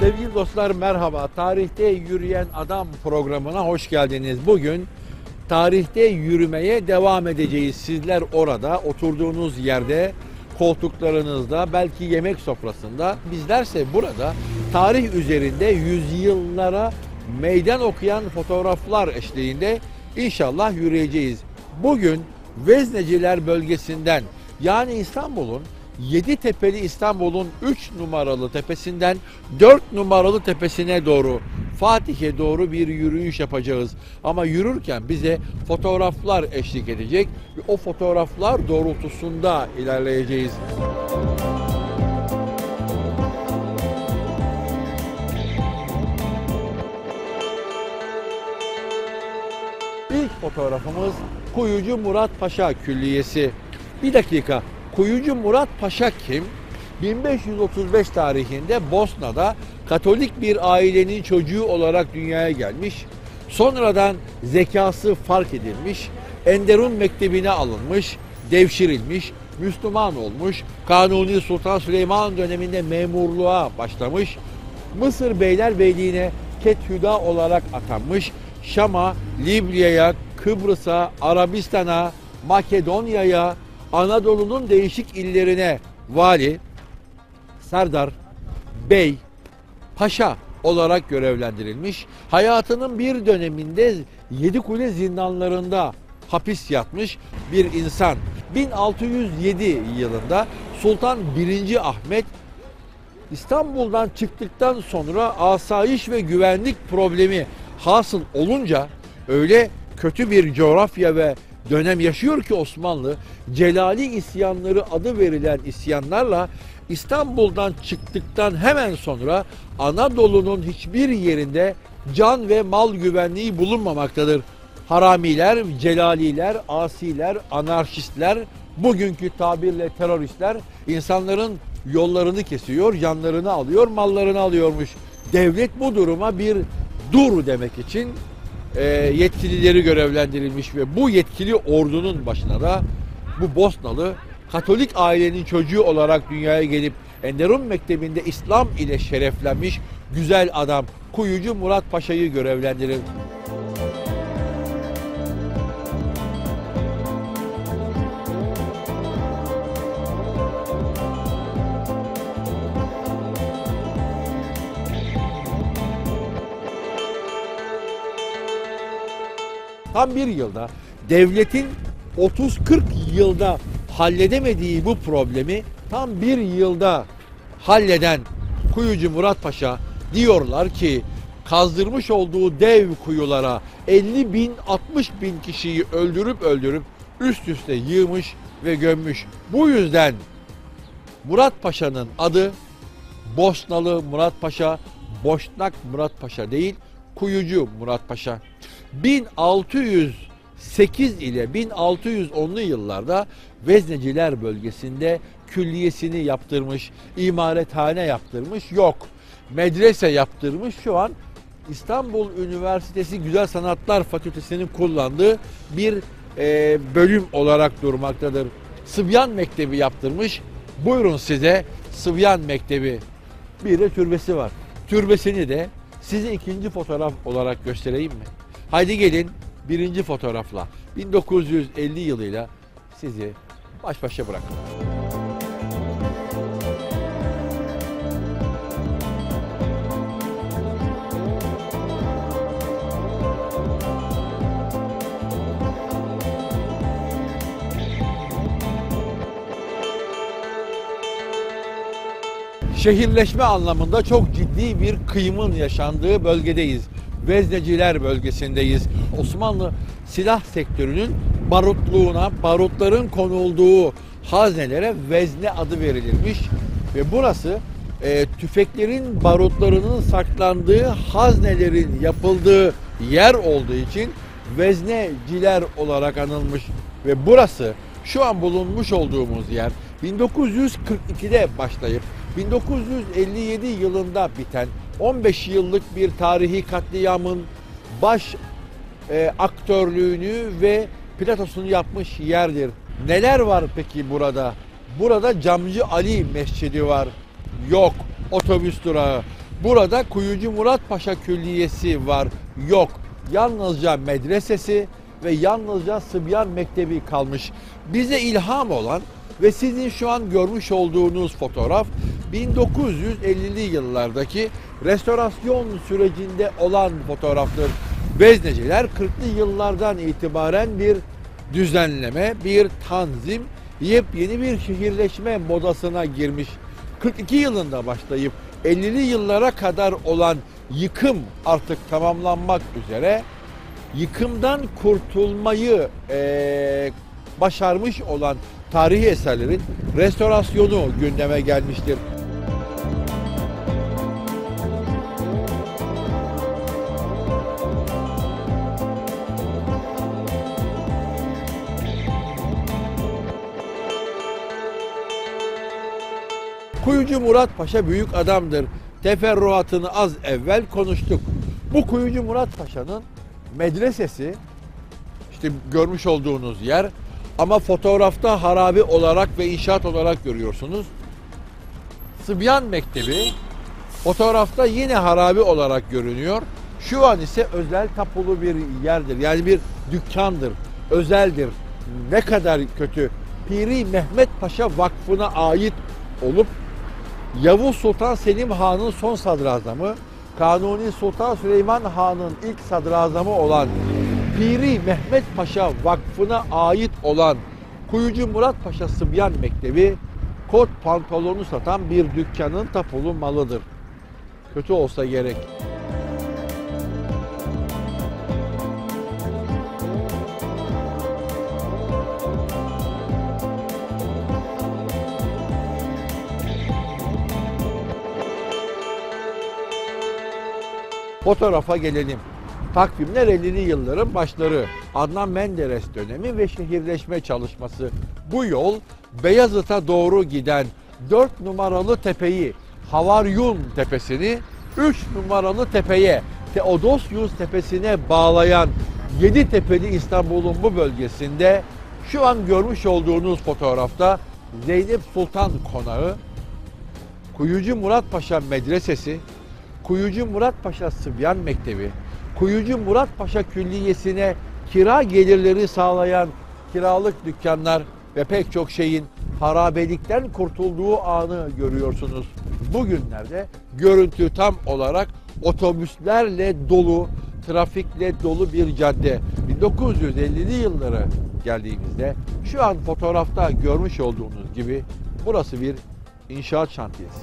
Sevgili dostlar merhaba. Tarihte Yürüyen Adam programına hoş geldiniz. Bugün tarihte yürümeye devam edeceğiz. Sizler orada oturduğunuz yerde, koltuklarınızda, belki yemek sofrasında. Bizlerse burada tarih üzerinde yüzyıllara meydan okuyan fotoğraflar eşliğinde inşallah yürüyeceğiz. Bugün Vezneciler bölgesinden, yani İstanbul'un Yeditepe'li İstanbul'un 3 numaralı tepesinden 4 numaralı tepesine doğru, Fatih'e doğru bir yürüyüş yapacağız. Ama yürürken bize fotoğraflar eşlik edecek ve o fotoğraflar doğrultusunda ilerleyeceğiz. İlk fotoğrafımız Kuyucu Murat Paşa Külliyesi. Bir dakika. Kuyucu Murat Paşa kim? 1535 tarihinde Bosna'da Katolik bir ailenin çocuğu olarak dünyaya gelmiş. Sonradan zekası fark edilmiş, Enderun Mektebi'ne alınmış, devşirilmiş, Müslüman olmuş, Kanuni Sultan Süleyman döneminde memurluğa başlamış, Mısır Beylerbeyliğine Kethüda olarak atanmış, Şam'a, Libya'ya, Kıbrıs'a, Arabistan'a, Makedonya'ya, Anadolu'nun değişik illerine vali, serdar, bey, paşa olarak görevlendirilmiş. Hayatının bir döneminde Yedikule zindanlarında hapis yatmış bir insan. 1607 yılında Sultan 1. Ahmet İstanbul'dan çıktıktan sonra asayiş ve güvenlik problemi hasıl olunca öyle kötü bir coğrafya ve dönem yaşıyor ki Osmanlı, Celali isyanları adı verilen isyanlarla İstanbul'dan çıktıktan hemen sonra Anadolu'nun hiçbir yerinde can ve mal güvenliği bulunmamaktadır. Haramiler, celaliler, asiler, anarşistler, bugünkü tabirle teröristler insanların yollarını kesiyor, canlarını alıyor, mallarını alıyormuş. Devlet bu duruma bir dur demek için yetkilileri görevlendirilmiş ve bu yetkili ordunun başına da bu Bosnalı Katolik ailenin çocuğu olarak dünyaya gelip Enderun Mektebi'nde İslam ile şereflenmiş güzel adam Kuyucu Murat Paşa'yı görevlendirir. Tam bir yılda devletin 30-40 yılda halledemediği bu problemi tam bir yılda halleden Kuyucu Murat Paşa diyorlar ki kazdırmış olduğu dev kuyulara 50 bin 60 bin kişiyi öldürüp üst üste yığmış ve gömmüş. Bu yüzden Murat Paşa'nın adı Bosnalı Murat Paşa, Boşnak Murat Paşa değil, Kuyucu Murat Paşa. 1608 ile 1610'lu yıllarda Vezneciler bölgesinde külliyesini yaptırmış, imarethane yaptırmış, yok. Medrese yaptırmış, şu an İstanbul Üniversitesi Güzel Sanatlar Fakültesi'nin kullandığı bir bölüm olarak durmaktadır. Sıbyan Mektebi yaptırmış, buyurun size Sıbyan Mektebi. Bir de türbesi var. Türbesini de size ikinci fotoğraf olarak göstereyim mi? Haydi gelin birinci fotoğrafla 1950 yılıyla sizi baş başa bırakın. Şehirleşme anlamında çok ciddi bir kıyımın yaşandığı bölgedeyiz. Vezneciler bölgesindeyiz. Osmanlı silah sektörünün barutluğuna, barutların konulduğu haznelere vezne adı verilmiş ve burası tüfeklerin barutlarının saklandığı haznelerin yapıldığı yer olduğu için vezneciler olarak anılmış ve burası şu an bulunmuş olduğumuz yer 1942'de başlayıp 1957 yılında biten 15 yıllık bir tarihi katliamın baş aktörlüğünü ve platosunu yapmış yerdir. Neler var peki burada? Burada Camcı Ali Mescidi var. Yok. Otobüs durağı. Burada Kuyucu Murat Paşa Külliyesi var, yok. Yalnızca medresesi ve yalnızca Sıbyan Mektebi kalmış. Bize ilham olan ve sizin şu an görmüş olduğunuz fotoğraf 1950'li yıllardaki restorasyon sürecinde olan fotoğraftır. Vezneciler 40'lı yıllardan itibaren bir düzenleme, bir tanzim, yepyeni bir şehirleşme modasına girmiş. 42 yılında başlayıp 50'li yıllara kadar olan yıkım artık tamamlanmak üzere, yıkımdan kurtulmayı başarmış olan tarihi eserlerin restorasyonu gündeme gelmiştir. Kuyucu Murat Paşa büyük adamdır. Teferruatını az evvel konuştuk. Bu Kuyucu Murat Paşa'nın medresesi, işte görmüş olduğunuz yer, ama fotoğrafta harabe olarak ve inşaat olarak görüyorsunuz. Sıbyan Mektebi fotoğrafta yine harabe olarak görünüyor. Şu an ise özel tapulu bir yerdir. Yani bir dükkandır, özeldir. Ne kadar kötü. Piri Mehmet Paşa Vakfı'na ait olup Yavuz Sultan Selim Han'ın son sadrazamı, Kanuni Sultan Süleyman Han'ın ilk sadrazamı olan Piri Mehmet Paşa Vakfı'na ait olan Kuyucu Murat Paşa Sıbyan Mektebi, kot pantolonu satan bir dükkanın tapulu malıdır. Kötü olsa gerek. Fotoğrafa gelelim. Takvimler 50'li yılların başları. Adnan Menderes dönemi ve şehirleşme çalışması. Bu yol Beyazıt'a doğru giden 4 numaralı tepeyi, Havaryun Tepesi'ni 3 numaralı tepeye, Theodosius Tepesi'ne bağlayan 7 tepeli İstanbul'un bu bölgesinde şu an görmüş olduğunuz fotoğrafta Zeynep Sultan Konağı, Kuyucu Murat Paşa Medresesi, Kuyucu Murat Paşa Sıbyan Mektebi, Kuyucu Murat Paşa Külliyesi'ne kira gelirleri sağlayan kiralık dükkanlar ve pek çok şeyin harabelikten kurtulduğu anı görüyorsunuz. Bugünlerde görüntü tam olarak otobüslerle dolu, trafikle dolu bir cadde. 1950'li yıllara geldiğimizde şu an fotoğrafta görmüş olduğunuz gibi burası bir inşaat şantiyesi.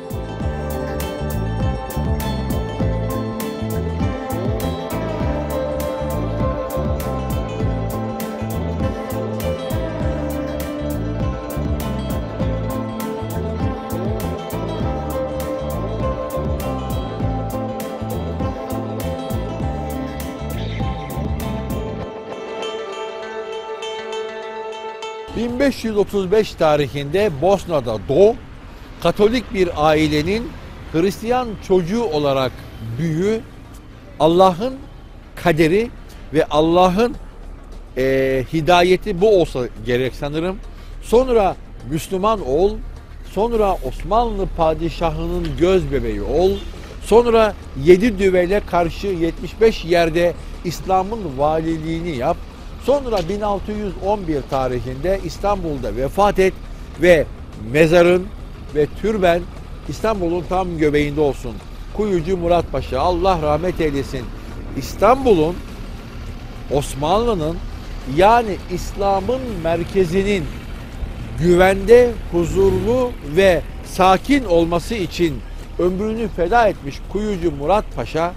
...1535 tarihinde Bosna'da doğ, Katolik bir ailenin Hristiyan çocuğu olarak büyü, Allah'ın kaderi ve Allah'ın hidayeti bu olsa gerek sanırım. Sonra Müslüman ol, sonra Osmanlı padişahının göz bebeği ol, sonra 7 düvele karşı 75 yerde İslam'ın valiliğini yap. Sonra 1611 tarihinde İstanbul'da vefat et ve mezarın ve türben İstanbul'un tam göbeğinde olsun. Kuyucu Murat Paşa, Allah rahmet eylesin. İstanbul'un, Osmanlı'nın, yani İslam'ın merkezinin güvende, huzurlu ve sakin olması için ömrünü feda etmiş Kuyucu Murat Paşa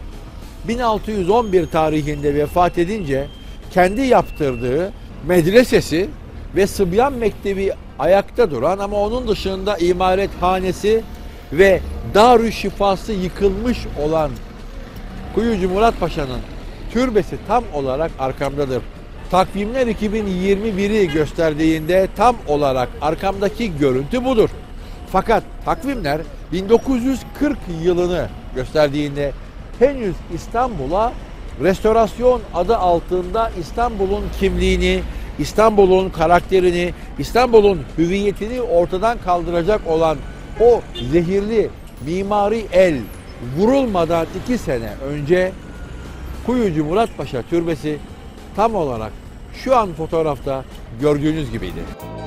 1611 tarihinde vefat edince kendi yaptırdığı medresesi ve Sıbyan Mektebi ayakta duran ama onun dışında imarethanesi ve Darüşşifası yıkılmış olan Kuyucu Murat Paşa'nın türbesi tam olarak arkamdadır. Takvimler 2021'i gösterdiğinde tam olarak arkamdaki görüntü budur. Fakat takvimler 1940 yılını gösterdiğinde henüz İstanbul'a restorasyon adı altında İstanbul'un kimliğini, İstanbul'un karakterini, İstanbul'un hüviyetini ortadan kaldıracak olan o zehirli mimari el vurulmadan 2 sene önce Kuyucu Murat Paşa Türbesi tam olarak şu an fotoğrafta gördüğünüz gibiydi.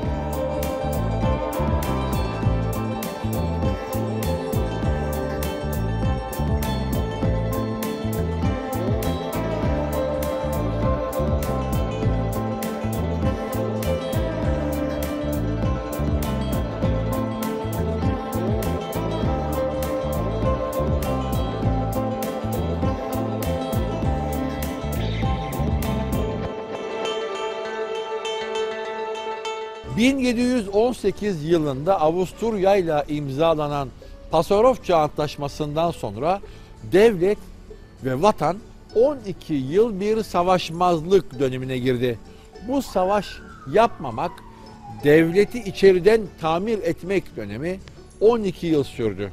...1718 yılında Avusturya ile imzalanan Pasarofça Antlaşması'ndan sonra devlet ve vatan 12 yıl bir savaşmazlık dönemine girdi. Bu savaş yapmamak, devleti içeriden tamir etmek dönemi 12 yıl sürdü.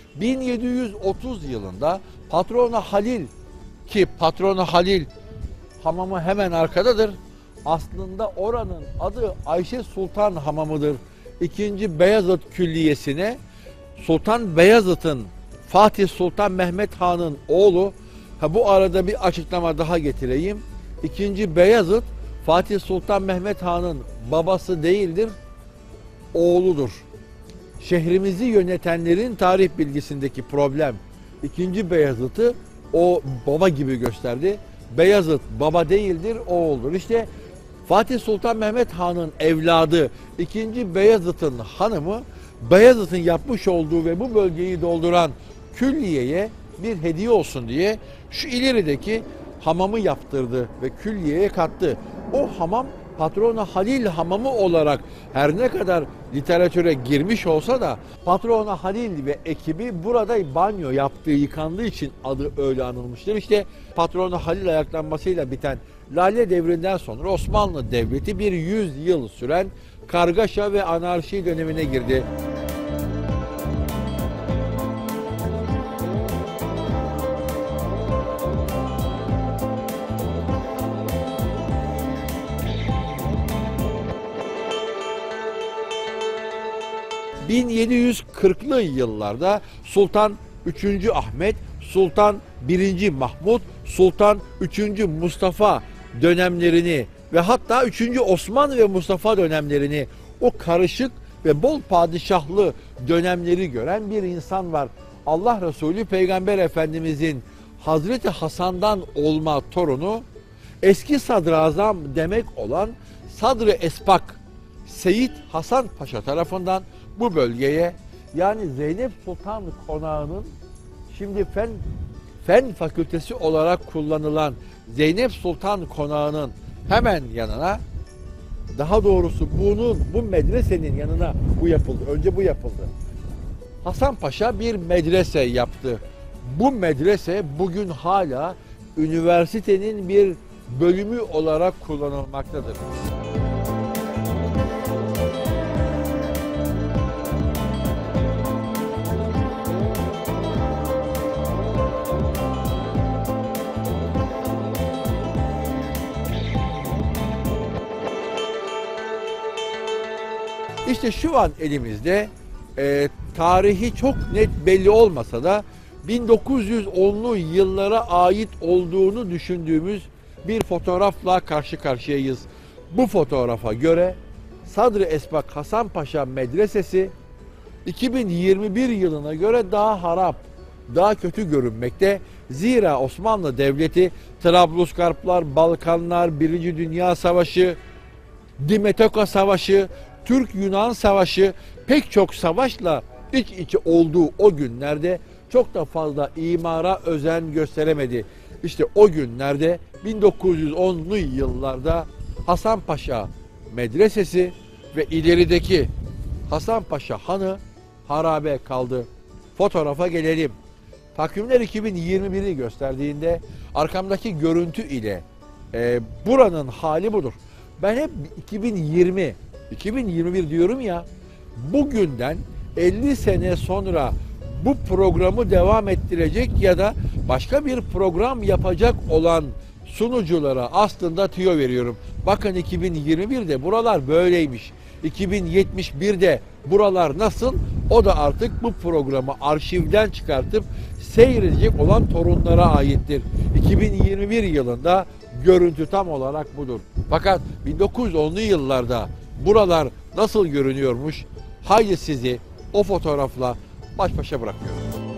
1730 yılında Patrona Halil, ki Patrona Halil hamamı hemen arkadadır. Aslında oranın adı Ayşe Sultan Hamamı'dır. 2. Beyazıt Külliyesi'ne Sultan Beyazıt'ın, Fatih Sultan Mehmet Han'ın oğlu, bu arada bir açıklama daha getireyim. 2. Beyazıt, Fatih Sultan Mehmet Han'ın babası değildir, oğludur. Şehrimizi yönetenlerin tarih bilgisindeki problem, 2. Beyazıt'ı o baba gibi gösterdi. Beyazıt baba değildir, oğuldur. İşte Fatih Sultan Mehmet Han'ın evladı 2. Beyazıt'ın hanımı, Beyazıt'ın yapmış olduğu ve bu bölgeyi dolduran külliyeye bir hediye olsun diye şu ilerideki hamamı yaptırdı ve külliyeye kattı. O hamam Patrona Halil Hamamı olarak her ne kadar literatüre girmiş olsa da Patrona Halil ve ekibi burada banyo yaptığı, yıkandığı için adı öyle anılmıştır. İşte Patrona Halil ayaklanmasıyla biten Lale Devri'nden sonra Osmanlı Devleti bir 100 yıl süren kargaşa ve anarşi dönemine girdi. ...1740'lı yıllarda Sultan 3. Ahmet, Sultan 1. Mahmut, Sultan 3. Mustafa dönemlerini ve hatta 3. Osman ve Mustafa dönemlerini, o karışık ve bol padişahlı dönemleri gören bir insan var. Allah Resulü Peygamber Efendimizin Hazreti Hasan'dan olma torunu, eski sadrazam demek olan Sadr-ı Esbak Seyit Hasan Paşa tarafından bu bölgeye, yani Zeynep Sultan Konağı'nın şimdi fen fakültesi olarak kullanılan Zeynep Sultan Konağı'nın hemen yanına, daha doğrusu bu medresenin yanına bu yapıldı. Önce bu yapıldı. Hasan Paşa bir medrese yaptı. Bu medrese bugün hala üniversitenin bir bölümü olarak kullanılmaktadır. İşte şu an elimizde tarihi çok net belli olmasa da 1910'lu yıllara ait olduğunu düşündüğümüz bir fotoğrafla karşı karşıyayız. Bu fotoğrafa göre Sadr-ı Esbak Hasan Paşa Medresesi 2021 yılına göre daha harap, daha kötü görünmekte. Zira Osmanlı Devleti Trablusgarplar, Balkanlar, Birinci Dünya Savaşı, Dimetoka Savaşı, Türk-Yunan Savaşı, pek çok savaşla iç içe olduğu o günlerde çok da fazla imara özen gösteremedi. İşte o günlerde 1910'lu yıllarda Hasan Paşa Medresesi ve ilerideki Hasan Paşa Hanı harabe kaldı. Fotoğrafa gelelim. Takvimler 2021'i gösterdiğinde arkamdaki görüntü ile buranın hali budur. Ben hep 2021 diyorum ya, bugünden 50 sene sonra bu programı devam ettirecek ya da başka bir program yapacak olan sunuculara aslında tüyo veriyorum. Bakın 2021'de buralar böyleymiş. 2071'de buralar nasıl? O da artık bu programı arşivden çıkartıp seyredecek olan torunlara aittir. 2021 yılında görüntü tam olarak budur. Fakat 1910'lu yıllarda buralar nasıl görünüyormuş? Haydi sizi o fotoğrafla baş başa bırakıyorum.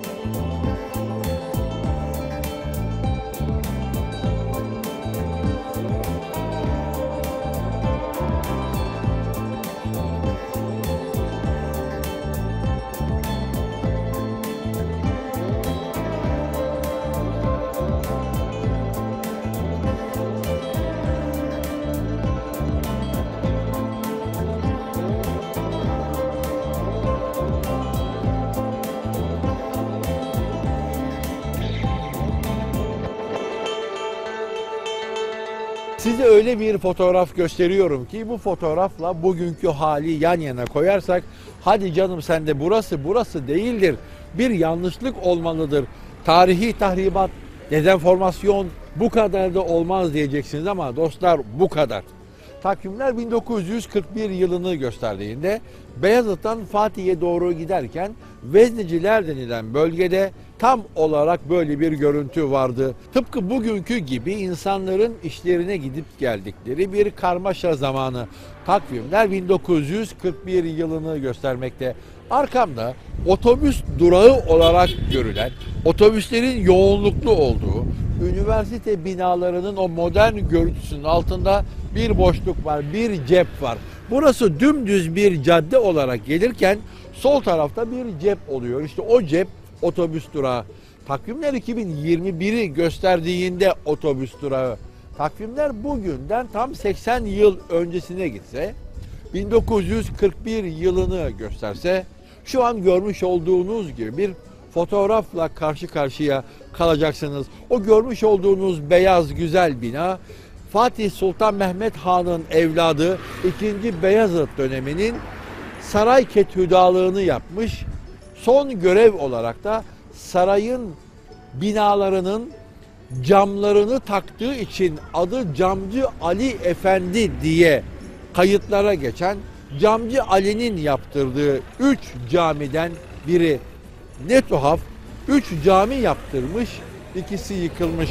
Size öyle bir fotoğraf gösteriyorum ki bu fotoğrafla bugünkü hali yan yana koyarsak hadi canım sen de burası değildir. Bir yanlışlık olmalıdır. Tarihi tahribat, dezenformasyon bu kadar da olmaz diyeceksiniz ama dostlar bu kadar. Takvimler 1941 yılını gösterdiğinde Beyazıt'tan Fatih'e doğru giderken Vezneciler denilen bölgede tam olarak böyle bir görüntü vardı. Tıpkı bugünkü gibi insanların işlerine gidip geldikleri bir karmaşa zamanı. Takvimler 1941 yılını göstermekte. Arkamda otobüs durağı olarak görülen, otobüslerin yoğunluklu olduğu, üniversite binalarının o modern görüntüsünün altında bir boşluk var, bir cep var. Burası dümdüz bir cadde olarak gelirken sol tarafta bir cep oluyor. İşte o cep otobüs durağı. Takvimler 2021'i gösterdiğinde otobüs durağı. Takvimler bugünden tam 80 yıl öncesine gitse, 1941 yılını gösterse, şu an görmüş olduğunuz gibi bir fotoğrafla karşı karşıya kalacaksınız. O görmüş olduğunuz beyaz güzel bina, Fatih Sultan Mehmet Han'ın evladı 2. Beyazıt döneminin saray kethüdalığını yapmış. Son görev olarak da sarayın binalarının camlarını taktığı için adı Camcı Ali Efendi diye kayıtlara geçen Camcı Ali'nin yaptırdığı 3 camiden biri. Ne tuhaf, 3 cami yaptırmış, ikisi yıkılmış.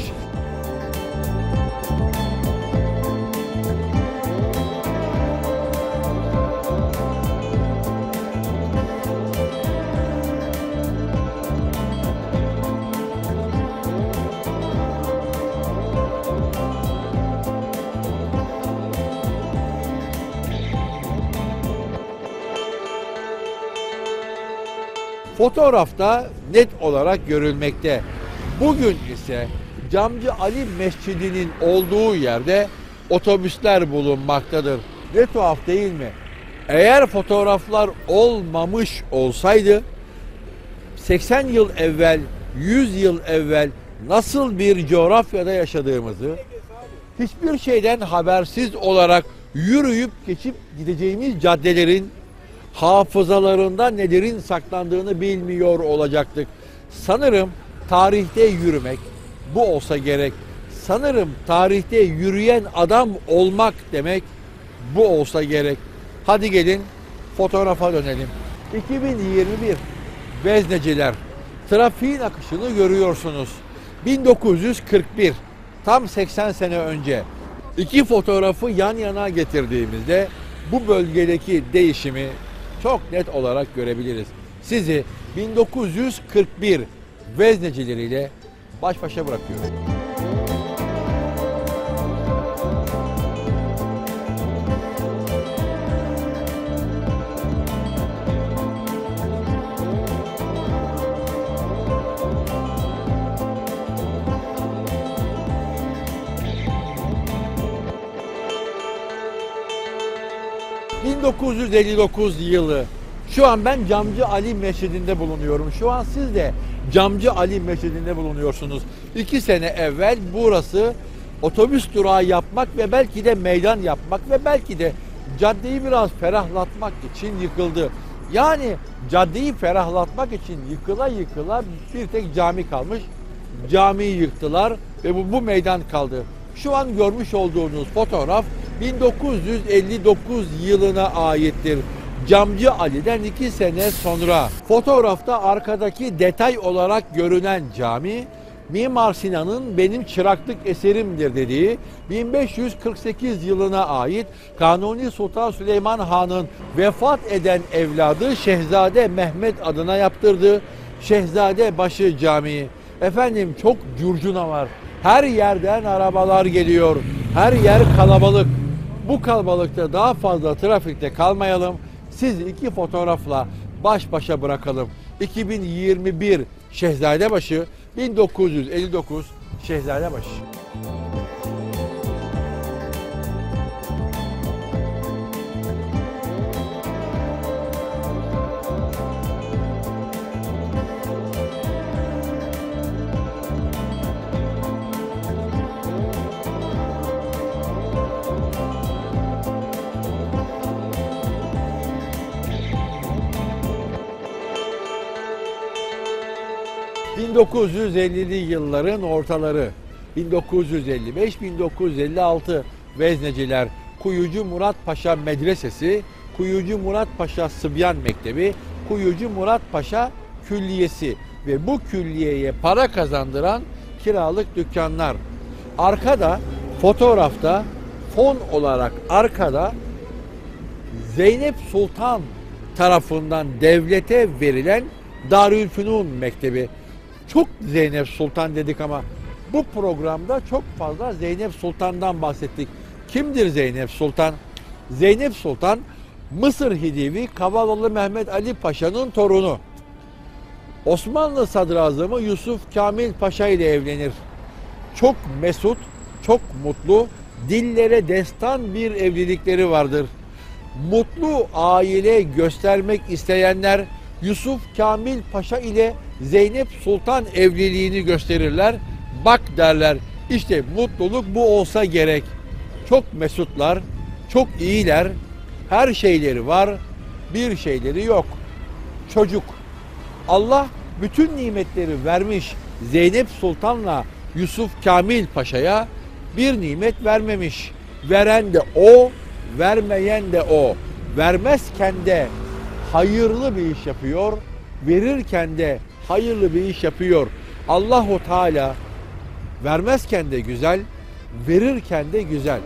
Fotoğrafta net olarak görülmekte. Bugün ise Camcı Ali Mescidi'nin olduğu yerde otobüsler bulunmaktadır. Ne tuhaf değil mi? Eğer fotoğraflar olmamış olsaydı 80 yıl evvel, 100 yıl evvel nasıl bir coğrafyada yaşadığımızı, hiçbir şeyden habersiz olarak yürüyüp geçip gideceğimiz caddelerin hafızalarında nelerin saklandığını bilmiyor olacaktık. Sanırım tarihte yürümek bu olsa gerek. Sanırım tarihte yürüyen adam olmak demek bu olsa gerek. Hadi gelin fotoğrafa dönelim. 2021 Vezneciler. Trafiğin akışını görüyorsunuz. 1941 tam 80 sene önce iki fotoğrafı yan yana getirdiğimizde bu bölgedeki değişimi çok net olarak görebiliriz. Sizi 1941 veznecileriyle baş başa bırakıyorum. ...1959 yılı. Şu an ben Camcı Ali Mescidi'nde bulunuyorum. Şu an siz de Camcı Ali Mescidi'nde bulunuyorsunuz. 2 sene evvel burası otobüs durağı yapmak ve belki de meydan yapmak ve belki de caddeyi biraz ferahlatmak için yıkıldı. Yani caddeyi ferahlatmak için yıkıla yıkıla bir tek cami kalmış. Camiyi yıktılar ve bu meydan kaldı. Şu an görmüş olduğunuz fotoğraf 1959 yılına aittir. Camcı Ali'den 2 sene sonra. Fotoğrafta arkadaki detay olarak görünen cami, Mimar Sinan'ın benim çıraklık eserimdir dediği 1548 yılına ait Kanuni Sultan Süleyman Han'ın vefat eden evladı Şehzade Mehmet adına yaptırdığı Şehzadebaşı Camii. Efendim çok curcuna var. Her yerden arabalar geliyor. Her yer kalabalık. Bu kalabalıkta daha fazla trafikte kalmayalım. Sizi iki fotoğrafla baş başa bırakalım. 2021 Şehzadebaşı, 1959 Şehzadebaşı. ...1950'li yılların ortaları... ...1955-1956 vezneciler... ...Kuyucu Murat Paşa Medresesi... ...Kuyucu Murat Paşa Sıbyan Mektebi... ...Kuyucu Murat Paşa Külliyesi... ...ve bu külliyeye para kazandıran kiralık dükkanlar... ...arkada fotoğrafta... ...fon olarak arkada... ...Zeynep Sultan tarafından devlete verilen... Darülfünun Mektebi... Çok Zeynep Sultan dedik ama bu programda çok fazla Zeynep Sultan'dan bahsettik. Kimdir Zeynep Sultan? Zeynep Sultan Mısır Hidivi Kavalalı Mehmet Ali Paşa'nın torunu. Osmanlı Sadrazamı Yusuf Kamil Paşa ile evlenir. Çok mesut, çok mutlu, dillere destan bir evlilikleri vardır. Mutlu aile göstermek isteyenler Yusuf Kamil Paşa ile Zeynep Sultan evliliğini gösterirler. Bak derler, işte mutluluk bu olsa gerek. Çok mesutlar, çok iyiler, her şeyleri var, bir şeyleri yok. Çocuk. Allah bütün nimetleri vermiş Zeynep Sultan'la Yusuf Kamil Paşa'ya, bir nimet vermemiş. Veren de o, vermeyen de o. Vermezken de hayırlı bir iş yapıyor, verirken de hayırlı bir iş yapıyor. Allahu Teala vermezken de güzel, verirken de güzel.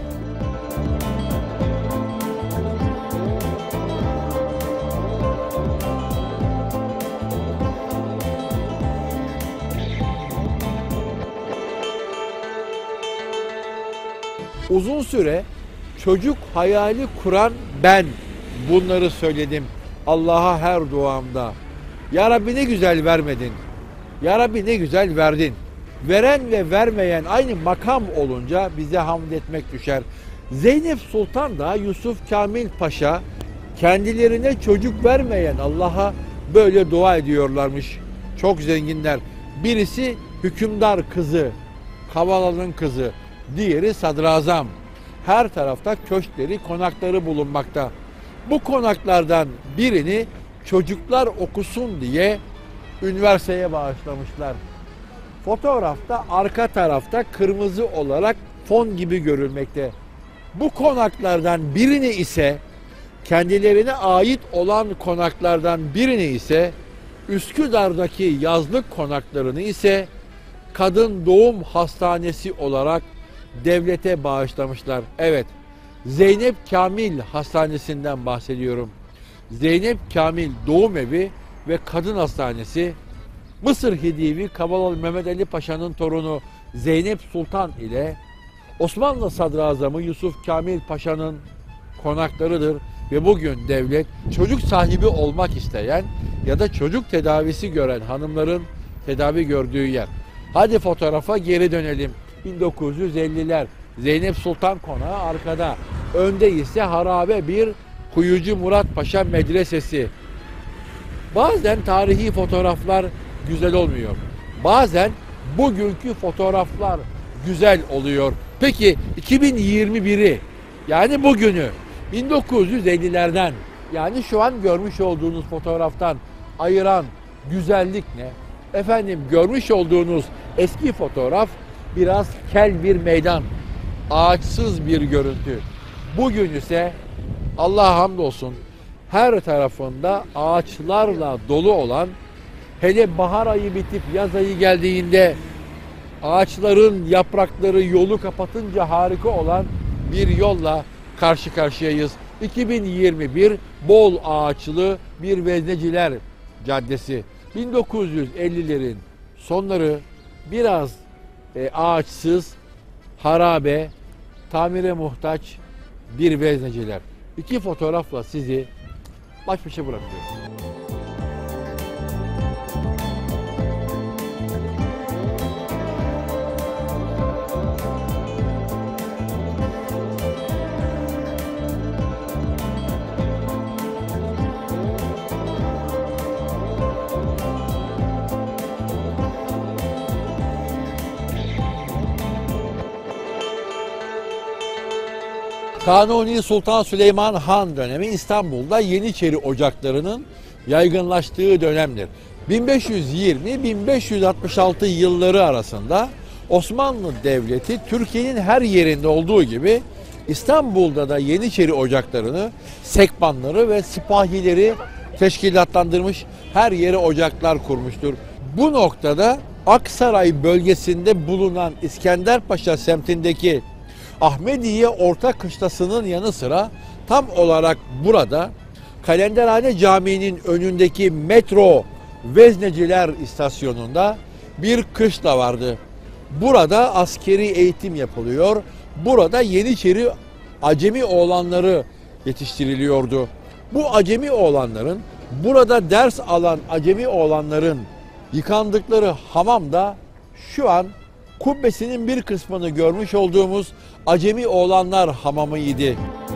Uzun süre çocuk hayali kuran ben bunları söyledim Allah'a her duamda. Ya Rabbi ne güzel vermedin. Ya Rabbi ne güzel verdin. Veren ve vermeyen aynı makam olunca bize hamd etmek düşer. Zeynep Sultan da Yusuf Kamil Paşa kendilerine çocuk vermeyen Allah'a böyle dua ediyorlarmış. Çok zenginler. Birisi hükümdar kızı, Kavala'nın kızı. Diğeri sadrazam. Her tarafta köşkleri, konakları bulunmakta. Bu konaklardan birini çocuklar okusun diye üniversiteye bağışlamışlar. Fotoğrafta arka tarafta kırmızı olarak fon gibi görülmekte. Bu konaklardan birini ise kendilerine ait olan konaklardan birini ise Üsküdar'daki yazlık konaklarını ise kadın doğum hastanesi olarak devlete bağışlamışlar. Evet, Zeynep Kamil Hastanesi'nden bahsediyorum. Zeynep Kamil Doğum Evi ve Kadın Hastanesi, Mısır Hidivi Kavalalı Mehmet Ali Paşa'nın torunu Zeynep Sultan ile Osmanlı Sadrazamı Yusuf Kamil Paşa'nın konaklarıdır ve bugün devlet çocuk sahibi olmak isteyen ya da çocuk tedavisi gören hanımların tedavi gördüğü yer. Hadi fotoğrafa geri dönelim. 1950'ler Zeynep Sultan Konağı arkada. Önde ise harabe bir Kuyucu Murat Paşa Medresesi. Bazen tarihi fotoğraflar güzel olmuyor. Bazen bugünkü fotoğraflar güzel oluyor. Peki 2021'i yani bugünü 1950'lerden yani şu an görmüş olduğunuz fotoğraftan ayıran güzellik ne? Efendim görmüş olduğunuz eski fotoğraf biraz kel bir meydan, ağaçsız bir görüntü. Bugün ise Allah'a hamdolsun her tarafında ağaçlarla dolu olan, hele bahar ayı bitip yaz ayı geldiğinde ağaçların yaprakları yolu kapatınca harika olan bir yolla karşı karşıyayız. 2021 bol ağaçlı bir Vezneciler Caddesi. 1950'lerin sonları, biraz ağaçsız, harabe, tamire muhtaç bir Vezneciler. İki fotoğrafla sizi baş başa bırakıyorum. Kanuni Sultan Süleyman Han dönemi İstanbul'da Yeniçeri ocaklarının yaygınlaştığı dönemdir. 1520-1566 yılları arasında Osmanlı Devleti Türkiye'nin her yerinde olduğu gibi İstanbul'da da Yeniçeri ocaklarını, sekbanları ve sipahileri teşkilatlandırmış, her yere ocaklar kurmuştur. Bu noktada Aksaray bölgesinde bulunan İskenderpaşa semtindeki Ahmediye Orta Kışlası'nın yanı sıra tam olarak burada Kalenderhane Camii'nin önündeki metro Vezneciler istasyonunda bir kışla vardı. Burada askeri eğitim yapılıyor. Burada Yeniçeri acemi oğlanları yetiştiriliyordu. Bu acemi oğlanların, burada ders alan acemi oğlanların yıkandıkları hamam da şu an kubbesinin bir kısmını görmüş olduğumuz Acemi Oğlanlar Hamamı'ydı.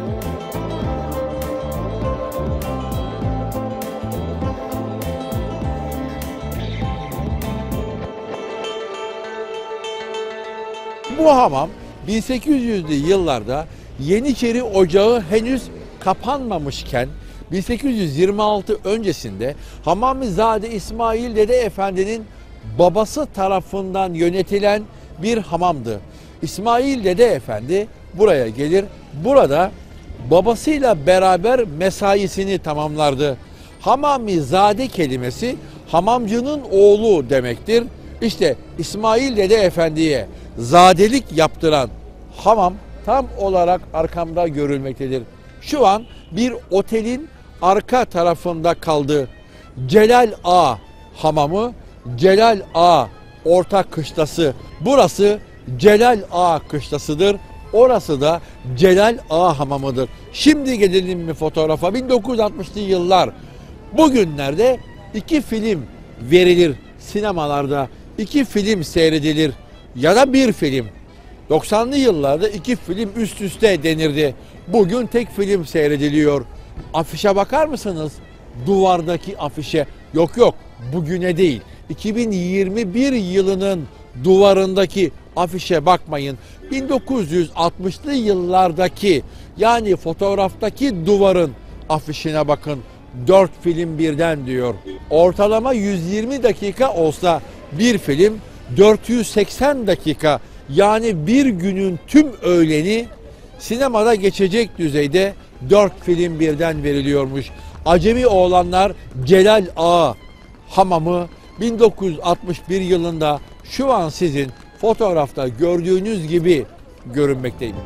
Bu hamam 1800'lü yıllarda Yeniçeri Ocağı henüz kapanmamışken 1826 öncesinde Hamamizade İsmail Dede Efendi'nin babası tarafından yönetilen bir hamamdı. İsmail Dede Efendi buraya gelir, burada babasıyla beraber mesaisini tamamlardı. Hamamizade kelimesi hamamcının oğlu demektir. İşte İsmail Dede Efendi'ye zadelik yaptıran hamam tam olarak arkamda görülmektedir. Şu an bir otelin arka tarafında kaldı. Celal Ağa Hamamı, Celal Ağa Orta Kışlası. Burası Celal Ağa Kışlası'dır. Orası da Celal Ağa Hamamı'dır. Şimdi gelelim mi fotoğrafa? 1960'lı yıllar. Bugünlerde iki film verilir sinemalarda. İki film seyredilir ya da bir film. 90'lı yıllarda iki film üst üste denirdi. Bugün tek film seyrediliyor. Afişe bakar mısınız? Duvardaki afişe. Yok, bugüne değil. 2021 yılının duvarındaki afişe bakmayın. 1960'lı yıllardaki, yani fotoğraftaki duvarın afişine bakın. 4 film birden diyor. Ortalama 120 dakika olsa bir film 480 dakika, yani bir günün tüm öğleni sinemada geçecek düzeyde 4 film birden veriliyormuş. Acemi Oğlanlar Celal Ağa Hamamı 1961 yılında şu an sizin fotoğrafta gördüğünüz gibi görünmekteydi.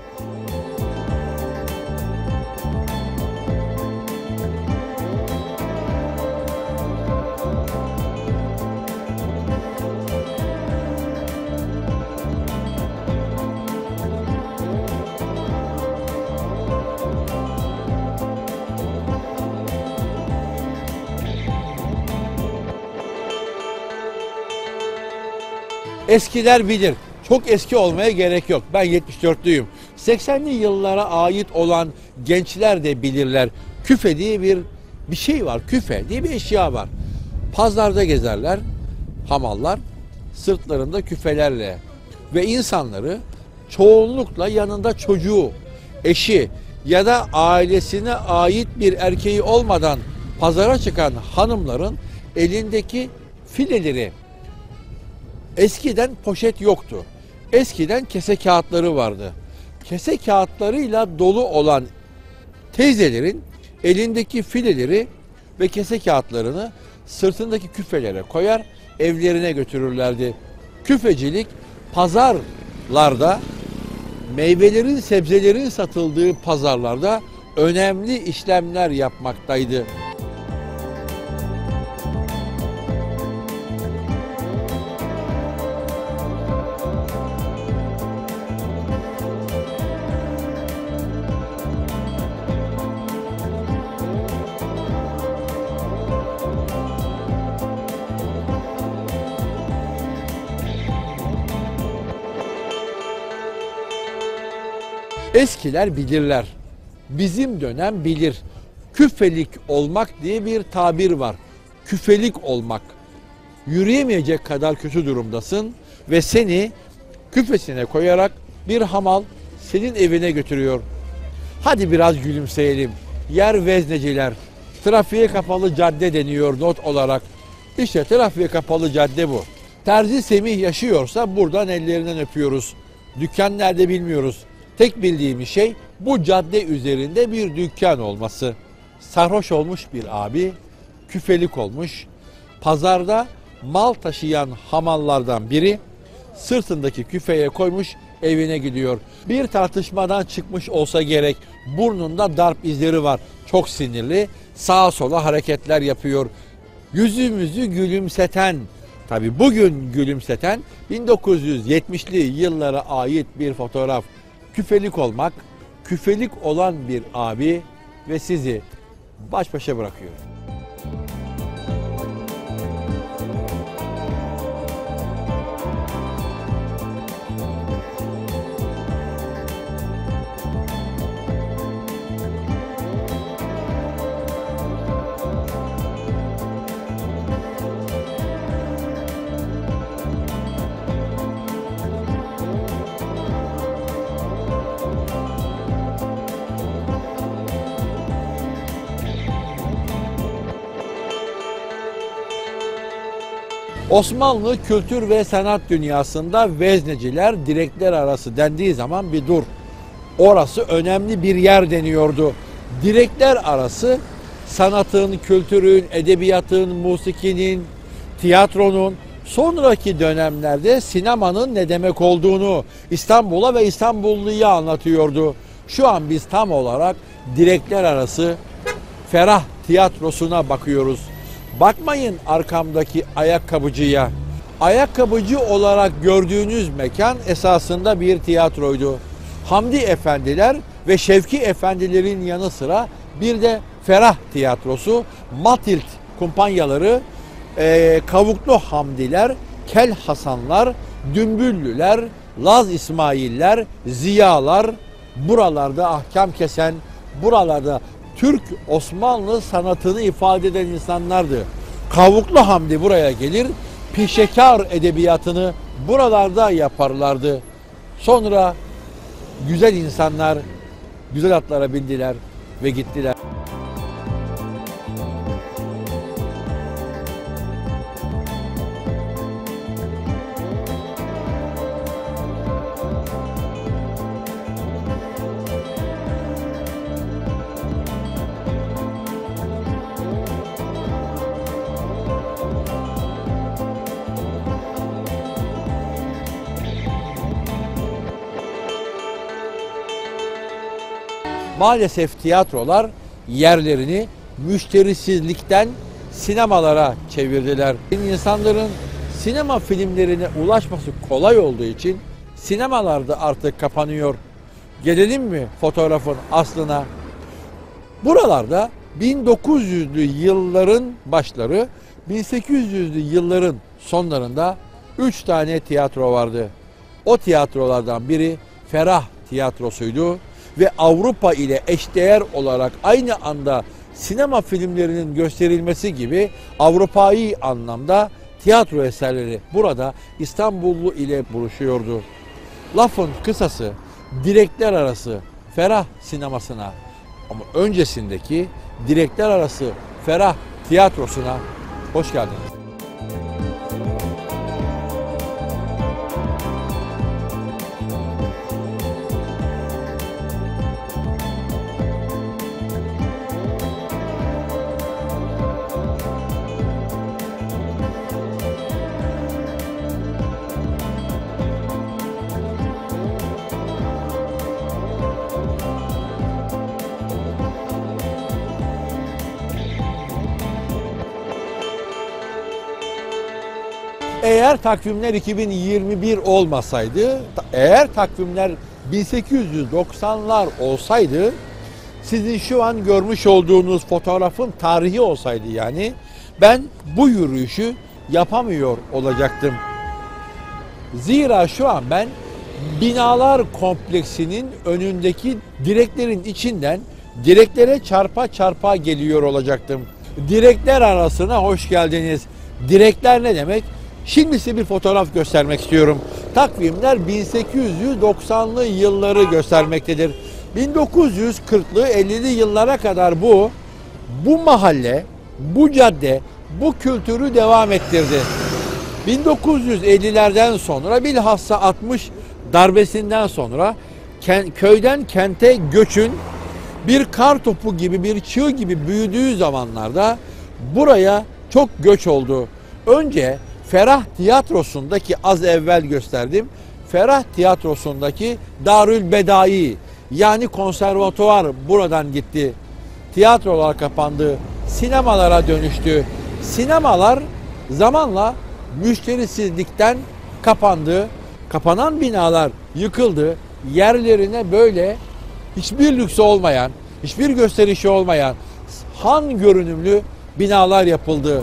Eskiler bilir. Çok eski olmaya gerek yok. Ben 74'lüyüm. 80'li yıllara ait olan gençler de bilirler. Küfe diye bir şey var. Küfe diye bir eşya var. Pazarda gezerler hamallar sırtlarında küfelerle ve insanları çoğunlukla yanında çocuğu, eşi ya da ailesine ait bir erkeği olmadan pazara çıkan hanımların elindeki fileleri. Eskiden poşet yoktu. Eskiden kese kağıtları vardı. kese kağıtlarıyla dolu olan teyzelerin elindeki fileleri ve kese kağıtlarını sırtındaki küfelere koyar, evlerine götürürlerdi. Küfecilik pazarlarda, meyvelerin, sebzelerin satıldığı pazarlarda önemli işlemler yapmaktaydı. Eskiler bilirler. Bizim dönem bilir. Küfelik olmak diye bir tabir var. Küfelik olmak. Yürüyemeyecek kadar kötü durumdasın ve seni küfesine koyarak bir hamal senin evine götürüyor. Hadi biraz gülümseyelim. Yer vezneciler. Trafiğe kapalı cadde deniyor not olarak. İşte trafiğe kapalı cadde bu. Terzi Semih yaşıyorsa buradan ellerinden öpüyoruz. Dükkan nerede bilmiyoruz. Tek bildiğimiz şey bu cadde üzerinde bir dükkan olması. Sarhoş olmuş bir abi, küfelik olmuş. Pazarda mal taşıyan hamallardan biri sırtındaki küfeye koymuş, evine gidiyor. Bir tartışmadan çıkmış olsa gerek. Burnunda darp izleri var. Çok sinirli. Sağa sola hareketler yapıyor. Yüzümüzü gülümseten, tabi bugün gülümseten 1970'li yıllara ait bir fotoğraf. Küfelik olmak, küfelik olan bir abi ve sizi baş başa bırakıyor. Osmanlı kültür ve sanat dünyasında vezneciler direkler arası dendiği zaman bir dur. Orası önemli bir yer deniyordu. Direkler arası sanatın, kültürün, edebiyatın, musikinin, tiyatronun, sonraki dönemlerde sinemanın ne demek olduğunu İstanbul'a ve İstanbulluya anlatıyordu. Şu an biz tam olarak direkler arası Ferah Tiyatrosu'na bakıyoruz. Bakmayın arkamdaki ayakkabıcıya. Ayakkabıcı olarak gördüğünüz mekan esasında bir tiyatroydu. Hamdi Efendiler ve Şevki Efendilerin yanı sıra bir de Ferah Tiyatrosu, Matilt kumpanyaları, Kavuklu Hamdiler, Kel Hasanlar, Dümbüllüler, Laz İsmailler, Ziyalar, buralarda ahkam kesen, buralarda Türk Osmanlı sanatını ifade eden insanlardı. Kavuklu Hamdi buraya gelir, pişekar edebiyatını buralarda yaparlardı. Sonra güzel insanlar güzel atlara bindiler ve gittiler. Maalesef tiyatrolar yerlerini müşterisizlikten sinemalara çevirdiler. İnsanların sinema filmlerine ulaşması kolay olduğu için sinemalarda artık kapanıyor. Gelelim mi fotoğrafın aslına? Buralarda 1900'lü yılların başları, 1800'lü yılların sonlarında 3 tane tiyatro vardı. O tiyatrolardan biri Ferah Tiyatrosu'ydu ve Avrupa ile eşdeğer olarak aynı anda sinema filmlerinin gösterilmesi gibi Avrupa'yı anlamda tiyatro eserleri burada İstanbullu ile buluşuyordu. Lafın kısası direkler arası Ferah sinemasına ama öncesindeki direkler arası Ferah Tiyatrosu'na hoş geldiniz. Eğer takvimler 2021 olmasaydı, eğer takvimler 1890'lar olsaydı, sizin şu an görmüş olduğunuz fotoğrafın tarihi olsaydı yani, ben bu yürüyüşü yapamıyor olacaktım. Zira şu an ben binalar kompleksinin önündeki direklerin içinden direklere çarpa çarpa geliyor olacaktım. Direkler arasına hoş geldiniz. Direkler ne demek? Şimdi size bir fotoğraf göstermek istiyorum. Takvimler 1890'lı yılları göstermektedir. 1940'lı 50'li yıllara kadar bu mahalle, bu cadde, bu kültürü devam ettirdi. 1950'lerden sonra bilhassa 60 darbesinden sonra köyden kente göçün bir kar topu gibi, bir çığ gibi büyüdüğü zamanlarda buraya çok göç oldu. Önce Ferah Tiyatrosu'ndaki, az evvel gösterdim, Ferah Tiyatrosu'ndaki Darülbedai yani konservatuvar buradan gitti. Tiyatrolar kapandı, sinemalara dönüştü. Sinemalar zamanla müşterisizlikten kapandı. Kapanan binalar yıkıldı. Yerlerine böyle hiçbir lüksü olmayan, hiçbir gösterişi olmayan han görünümlü binalar yapıldı.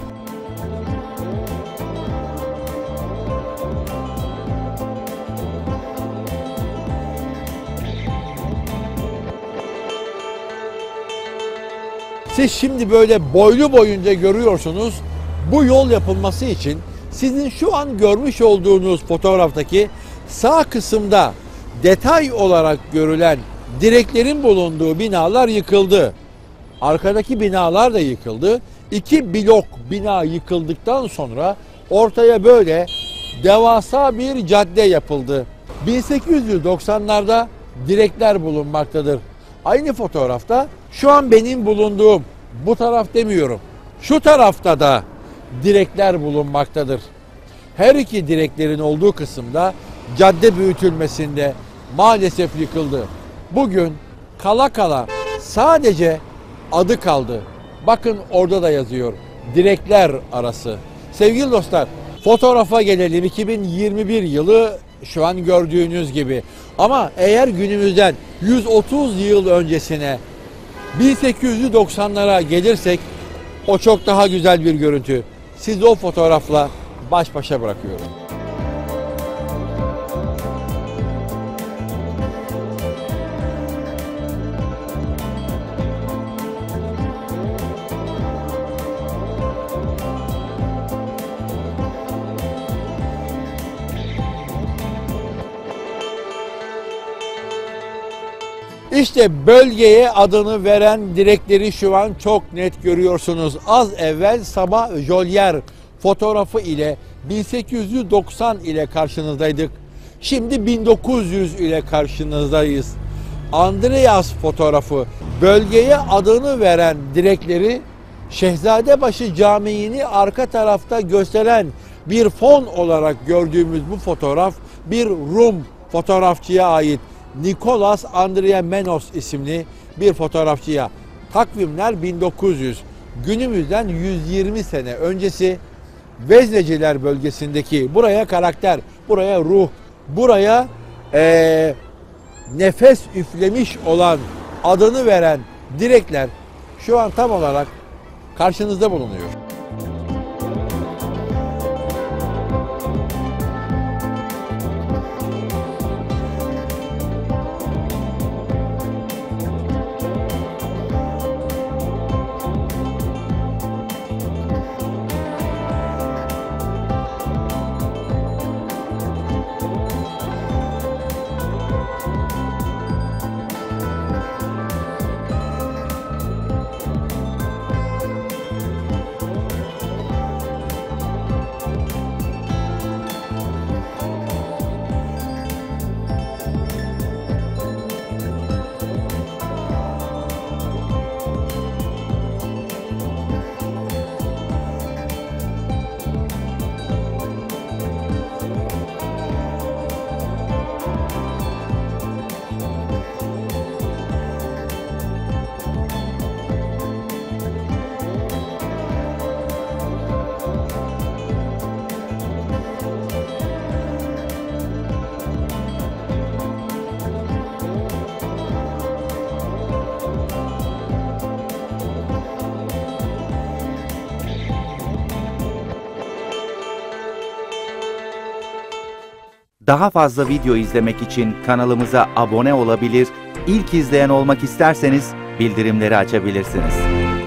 Siz şimdi böyle boylu boyunca görüyorsunuz. Bu yol yapılması için sizin şu an görmüş olduğunuz fotoğraftaki sağ kısımda detay olarak görülen direklerin bulunduğu binalar yıkıldı. Arkadaki binalar da yıkıldı. 2 blok bina yıkıldıktan sonra ortaya böyle devasa bir cadde yapıldı. 1890'larda direkler bulunmaktadır. Aynı fotoğrafta şu an benim bulunduğum bu taraf demiyorum, şu tarafta da direkler bulunmaktadır. Her iki direklerin olduğu kısımda cadde büyütülmesinde maalesef yıkıldı. Bugün kala kala sadece adı kaldı. Bakın orada da yazıyor. Direkler arası. Sevgili dostlar, fotoğrafa gelelim. 2021 yılı şu an gördüğünüz gibi. Ama eğer günümüzden 130 yıl öncesine 1890'lara gelirsek o çok daha güzel bir görüntü. Sizi o fotoğrafla baş başa bırakıyorum. İşte bölgeye adını veren direkleri şu an çok net görüyorsunuz. Az evvel Sabah Jolier fotoğrafı ile 1890 ile karşınızdaydık. Şimdi 1900 ile karşınızdayız. Andreas fotoğrafı, bölgeye adını veren direkleri, Şehzadebaşı Camii'ni arka tarafta gösteren bir fon olarak gördüğümüz bu fotoğraf bir Rum fotoğrafçıya ait. Nikolas Andreamenos isimli bir fotoğrafçıya. Takvimler 1900. Günümüzden 120 sene öncesi Vezneciler bölgesindeki, buraya karakter, buraya ruh, buraya nefes üflemiş olan, adını veren direkler şu an tam olarak karşınızda bulunuyor. Daha fazla video izlemek için kanalımıza abone olabilir, ilk izleyen olmak isterseniz bildirimleri açabilirsiniz.